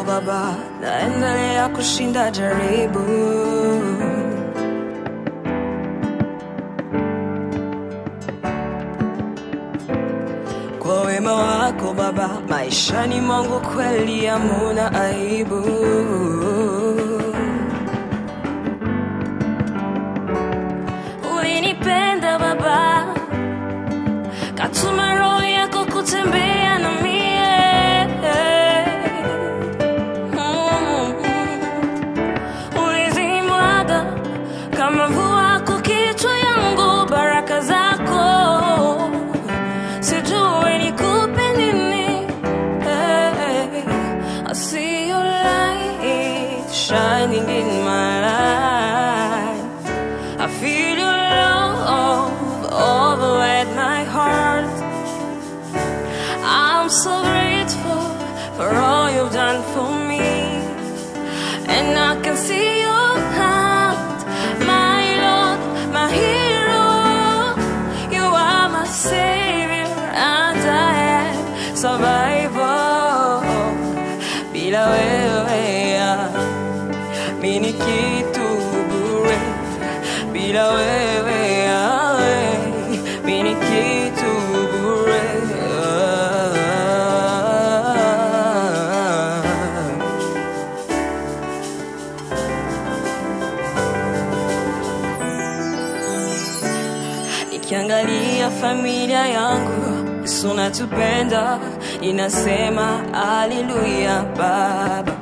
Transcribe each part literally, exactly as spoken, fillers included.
wako Baba, naendelea kushinda jaribu. Kwa wema wako Baba, maishani mwangu kweli hamuna aibu. Ulinipenda Baba, katuma roho yako kutembea na mie. Ulizimwaga kama mvua kwa kichwa yangu, baraka zako sijui nikupe nini. I see your light shining in my life. I feel your love overwhelm my heart. I'm so grateful for all you've done for me, and I can see your hand, my Lord, my hero. You are my Savior and I am survivor. Bila wewe mimi ni kitu bure. Bila wewe mimi ni kitu bure. Nikiangalia familia yangu, Yesu natupenda, inasema haleluya Baba.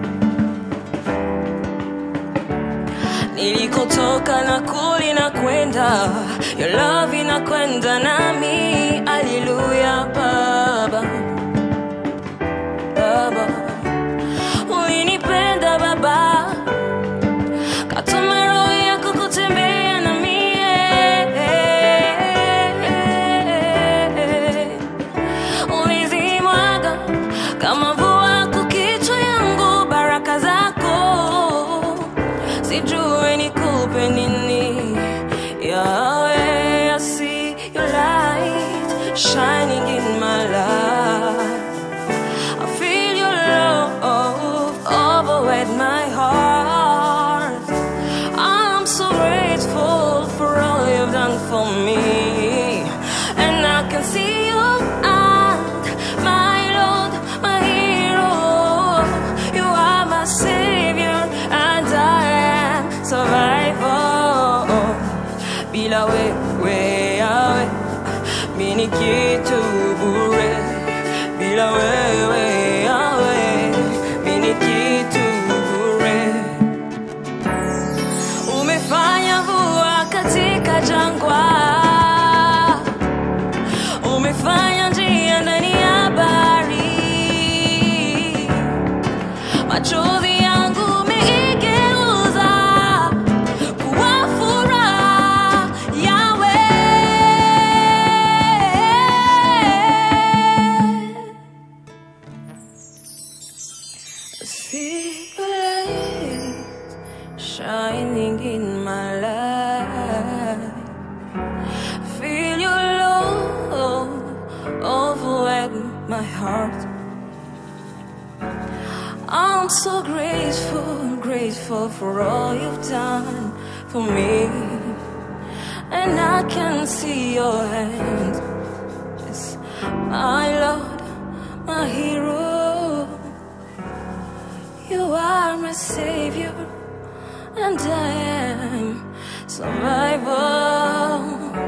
Nilikotoka na kuli na kwenda, your love inakwenda nami, haleluya Baba. Baba, ulinipenda Baba, katuma roho yako kutembea na mie. Ulizimwaga kama mvua kwa kichwa yangu, baraka zako sijui nikupe nini. Yahweh, I see your light shining in my life. I feel your love overwhelm my heart. I'm so grateful for all you've done for me, and I can see your hand, my Lord, my hero. You are my Savior and I am survivor. Bila wewe Yahweh mimi ni kitu bure. Bila wewe Yahweh mimi ni kitu bure. Umefanya mvua katika jangwa, umefanya njia ndani ya bahari. Machozi yangu umeigeuza kuwa furaha, Yahweh. I see your light shining in my life. Feel your love overwhelm my heart. I'm so grateful, grateful for all you've done for me, and I can see your hand. Yes, my Lord, my hero. You are my Savior and I am survivor.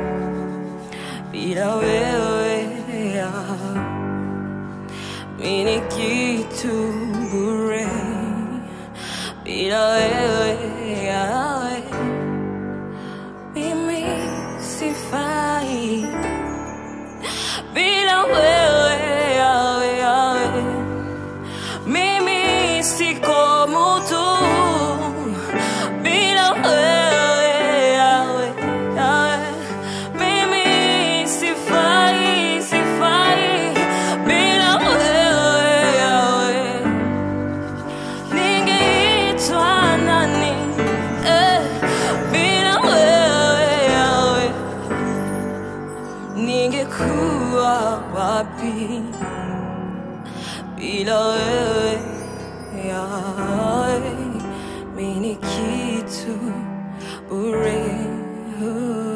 Bila wewe mimi ni kitu bure. Bila wewe mimi sifai. Bila wewe mimi siko mtu. Bila wewe mimi sifai, sifai. Bila wewe ningeitwa nani? Eh, bila wewe ningekuwa wapi? Bila wewe Mimi ni kitu bure.